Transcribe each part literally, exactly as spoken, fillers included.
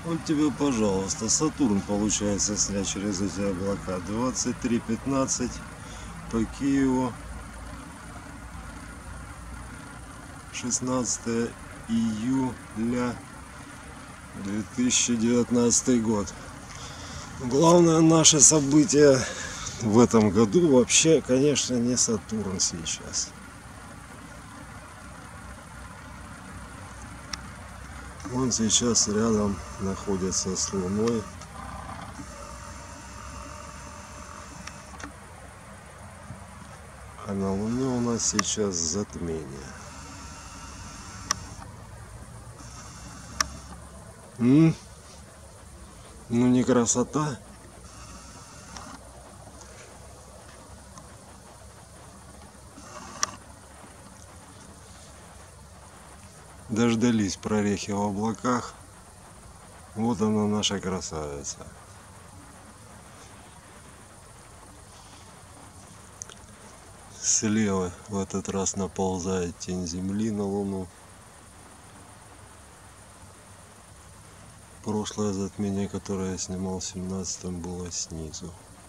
Вот тебе, пожалуйста, Сатурн получается снять через эти облака. двадцать три пятнадцать по Киеву. шестнадцатое июля две тысячи девятнадцатый год. Главное наше событие в этом году вообще, конечно, не Сатурн сейчас. Он сейчас рядом находится с Луной. А на Луне у нас сейчас затмение. М? Ну не красота? Дождались прорехи в облаках. Вот она, наша красавица. Слева в этот раз наползает тень Земли на Луну. Прошлое затмение, которое я снимал в семнадцатом, было снизу.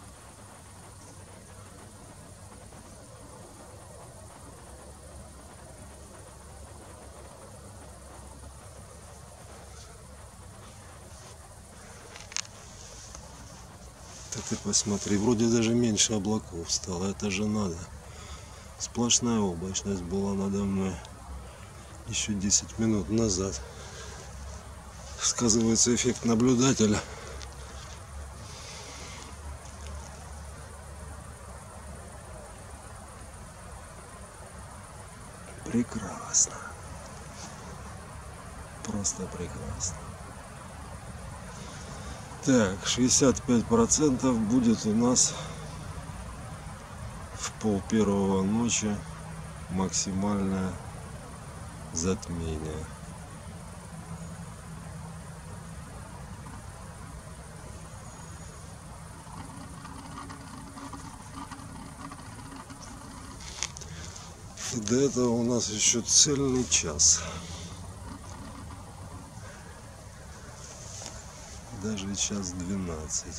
Да ты посмотри, вроде даже меньше облаков стало, это же надо. Сплошная облачность была надо мной еще десять минут назад. Сказывается эффект наблюдателя. Прекрасно. Просто прекрасно. Так, шестьдесят пять процентов будет у нас в пол первого ночи максимальное затмение. И до этого у нас еще цельный час. Даже час двенадцать.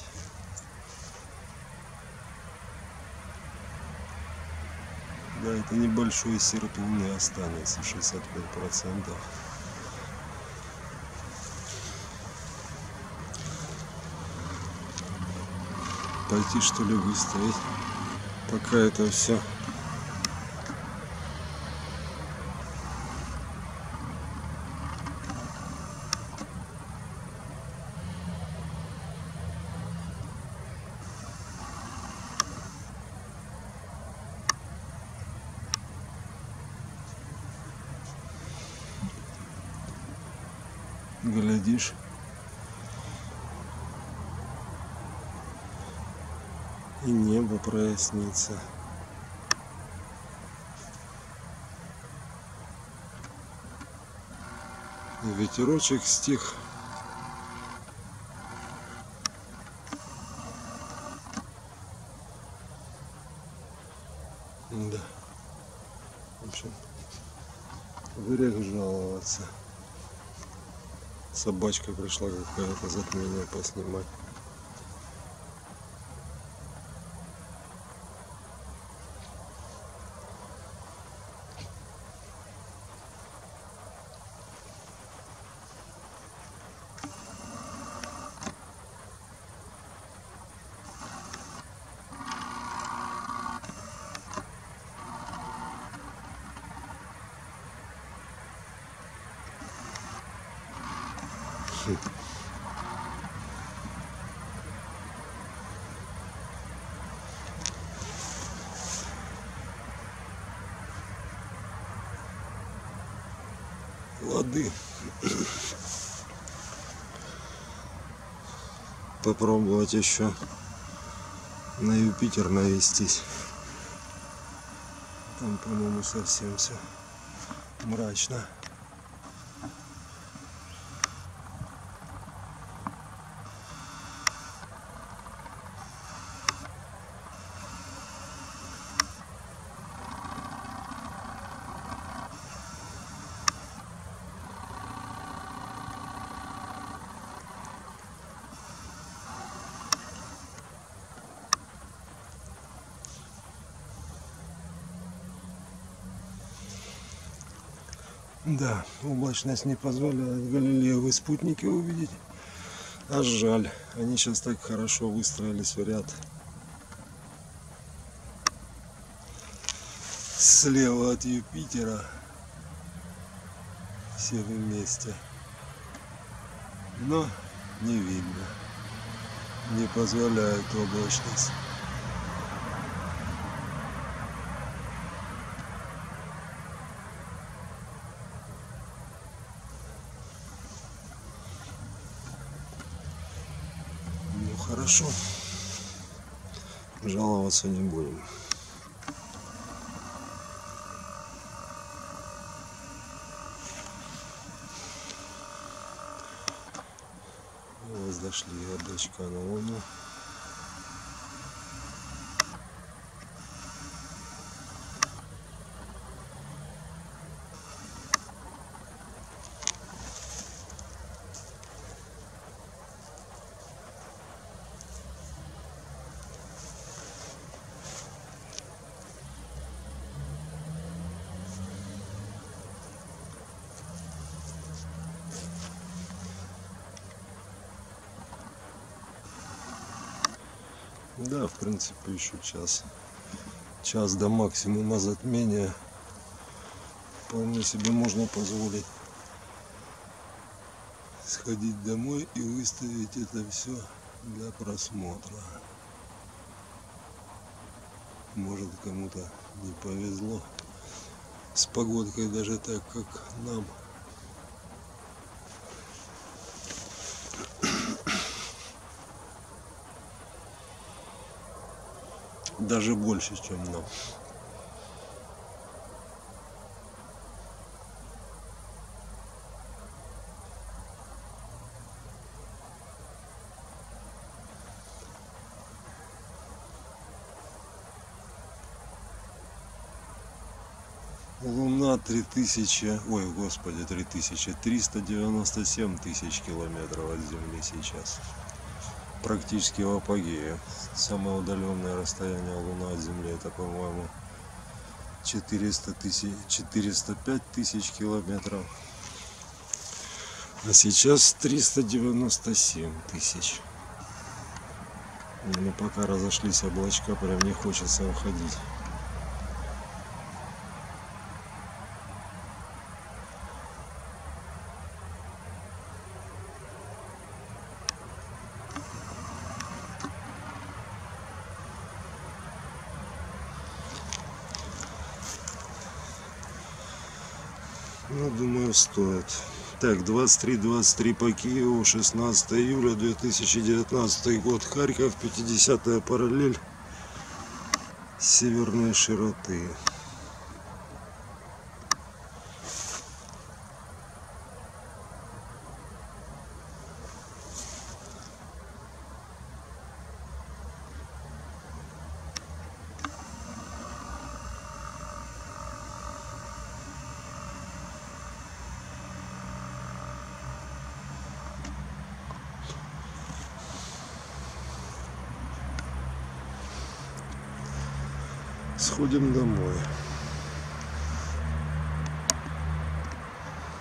Да, это небольшой серп Луны останется, шестьдесят пять процентов. Пойти что ли выставить, пока это все глядишь. И небо прояснится. И ветерочек стих. Да. В общем, грех жаловаться. Собачка пришла какая-то затмение поснимать. Лады. Попробовать еще на Юпитер навестись. Там, по-моему, совсем все мрачно. Да, облачность не позволяет галилеевые спутники увидеть. А жаль, они сейчас так хорошо выстроились в ряд. Слева от Юпитера. Все вместе. Но не видно. Не позволяет облачность. Ну хорошо. Жаловаться не будем. Дошли от дочка на Луну. Да, в принципе, еще час. Час до максимума затмения. Вполне себе можно позволить сходить домой и выставить это все для просмотра. Может, кому-то не повезло с погодкой даже так, как нам. Даже больше, чем нам. Луна три тысячи, ой, господи, три тысячи триста девяносто семь тысяч километров от Земли сейчас. Практически в апогее. Самое удаленное расстояние Луны от Земли — это, по-моему, четыреста тысяч, четыреста пять тысяч километров. А сейчас триста девяносто семь тысяч. Но пока разошлись облачка, прям не хочется уходить. Ну, думаю, стоит. Так, двадцать три двадцать три по Киеву, шестнадцатое июля две тысячи девятнадцатый год, Харьков, пятидесятая параллель северной широты. Сходим домой.